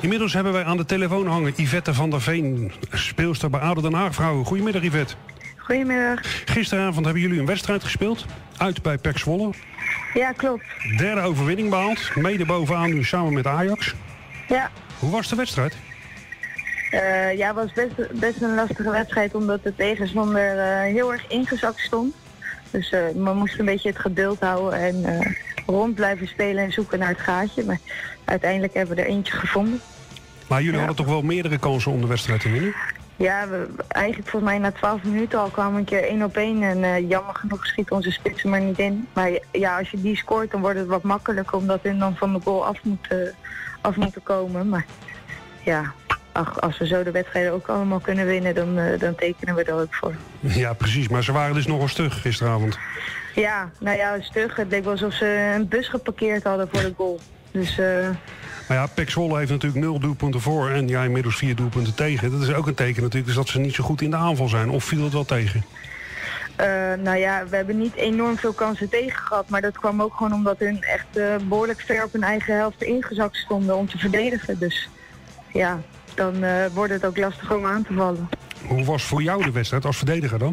Inmiddels hebben wij aan de telefoon hangen Yvette van der Veen, speelster bij ADO Den Haag vrouwen. Goedemiddag Yvette. Goedemiddag. Gisteravond hebben jullie een wedstrijd gespeeld, uit bij PEC Zwolle. Ja, klopt. Derde overwinning behaald, mede bovenaan nu samen met Ajax. Ja. Hoe was de wedstrijd? Het was best een lastige wedstrijd omdat de tegenstander heel erg ingezakt stond. Dus we moesten een beetje het geduld houden en rond blijven spelen en zoeken naar het gaatje. Maar uiteindelijk hebben we er eentje gevonden. Maar jullie hadden toch wel meerdere kansen om de wedstrijd te winnen? Ja, eigenlijk volgens mij na 12 minuten al kwamen we een keer 1 op 1 en jammer genoeg schiet onze spits er maar niet in. Maar ja, als je die scoort dan wordt het wat makkelijker omdat we dan van de goal af moeten komen. Maar ja, als we zo de wedstrijden ook allemaal kunnen winnen, dan tekenen we er ook voor. Ja, precies. Maar ze waren dus nogal stug gisteravond. Ja, nou ja, stug. Het leek wel alsof ze een bus geparkeerd hadden voor de goal. Dus... Nou ja, PEC Zwolle heeft natuurlijk 0 doelpunten voor en ja, inmiddels 4 doelpunten tegen. Dat is ook een teken natuurlijk, dus dat ze niet zo goed in de aanval zijn. Of viel het wel tegen? Nou ja, we hebben niet enorm veel kansen tegen gehad. Maar dat kwam ook gewoon omdat hun echt behoorlijk ver op hun eigen helft ingezakt stonden om te verdedigen. Dus ja, dan wordt het ook lastig om aan te vallen. Hoe was voor jou de wedstrijd als verdediger dan?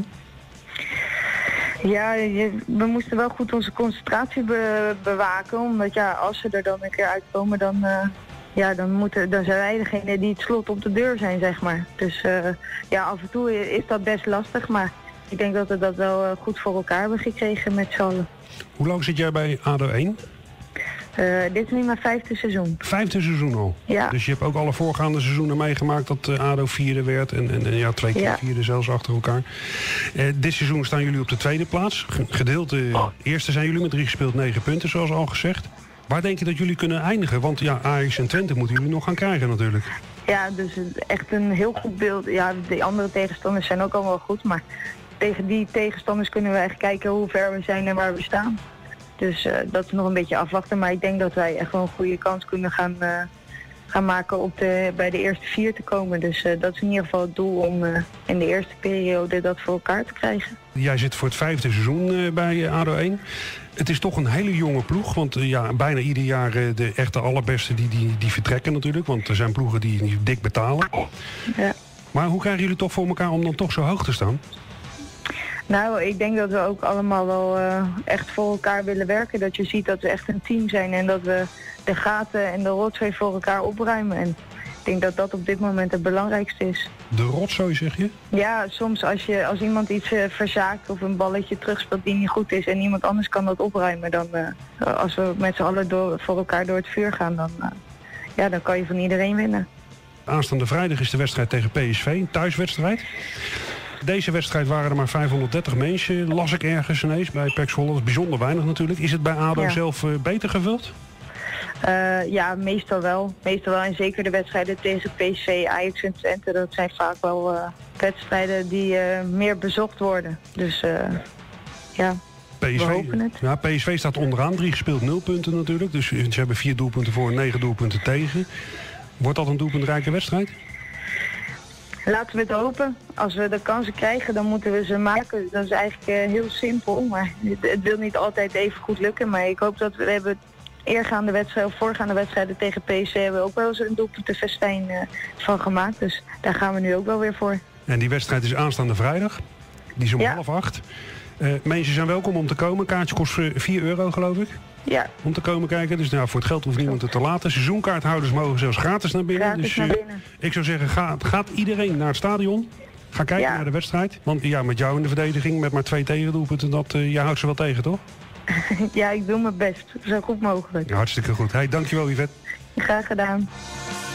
Ja, we moesten wel goed onze concentratie bewaken. Omdat ja, als ze er dan een keer uitkomen, dan zijn wij degene die het slot op de deur zijn, zeg maar. Dus ja, af en toe is dat best lastig. Maar ik denk dat we dat wel goed voor elkaar hebben gekregen met z'n allen. Hoe lang zit jij bij ADO 1? Dit is nu mijn 5e seizoen. 5e seizoen al? Ja. Dus je hebt ook alle voorgaande seizoenen meegemaakt dat ADO 4e werd en ja, 2 keer 4e zelfs achter elkaar. Dit seizoen staan jullie op de 2e plaats. Gedeelte eerste zijn jullie met 3 gespeeld 9 punten, zoals al gezegd. Waar denk je dat jullie kunnen eindigen? Want ja, Ajax en Twente moeten jullie nog gaan krijgen natuurlijk. Ja, dus echt een heel goed beeld. Ja, de andere tegenstanders zijn ook allemaal goed, maar tegen die tegenstanders kunnen we echt kijken hoe ver we zijn en waar we staan. Dus dat is nog een beetje afwachten. Maar ik denk dat wij echt wel een goede kans kunnen gaan maken op bij de eerste 4 te komen. Dus dat is in ieder geval het doel om in de eerste periode dat voor elkaar te krijgen. Jij zit voor het 5e seizoen bij ADO 1. Het is toch een hele jonge ploeg. Want ja, bijna ieder jaar de echte allerbeste die vertrekken natuurlijk. Want er zijn ploegen die dik betalen. Ja. Maar hoe krijgen jullie toch voor elkaar om dan toch zo hoog te staan? Nou, ik denk dat we ook allemaal wel echt voor elkaar willen werken. Dat je ziet dat we echt een team zijn en dat we de gaten en de rotzooi voor elkaar opruimen. En ik denk dat dat op dit moment het belangrijkste is. De rotzooi, zeg je? Ja, soms als iemand iets verzaakt of een balletje terugspeelt die niet goed is en iemand anders kan dat opruimen, dan als we met z'n allen voor elkaar door het vuur gaan, dan kan je van iedereen winnen. Aanstaande vrijdag is de wedstrijd tegen PSV, een thuiswedstrijd. Deze wedstrijd waren er maar 530 mensen, las ik ergens ineens bij PEC Zwolle. Dat is bijzonder weinig natuurlijk. Is het bij ADO zelf beter gevuld? Ja, meestal wel. En zeker de wedstrijden tegen PSV, Ajax en Twente, dat zijn vaak wel wedstrijden die meer bezocht worden. Dus ja, we hopen het. Ja, PSV staat onderaan, 3 gespeeld 0 punten natuurlijk. Dus ze hebben 4 doelpunten voor, 9 doelpunten tegen. Wordt dat een doelpuntrijke wedstrijd? Laten we het hopen. Als we de kansen krijgen, dan moeten we ze maken. Dat is eigenlijk heel simpel. Maar het wil niet altijd even goed lukken. Maar ik hoop dat we hebben eergaande wedstrijden of voorgaande wedstrijden tegen PSV hebben we ook wel eens een doelpuntenfestijn van gemaakt. Dus daar gaan we nu ook wel weer voor. En die wedstrijd is aanstaande vrijdag. Die is om 7:30. Mensen zijn welkom om te komen. Kaartje kost €4 geloof ik. Ja. Om te komen kijken. Dus nou, voor het geld hoeft niemand het te laten. Seizoenkaarthouders mogen zelfs gratis naar binnen. Gratis naar binnen. Ik zou zeggen, gaat iedereen naar het stadion. Ga kijken naar de wedstrijd. Want ja, met jou in de verdediging, met maar 2 tegendoelpunten, jij houdt ze wel tegen, toch? Ja, ik doe mijn best. Zo goed mogelijk. Ja, hartstikke goed. Hey, dankjewel Yvette. Graag gedaan.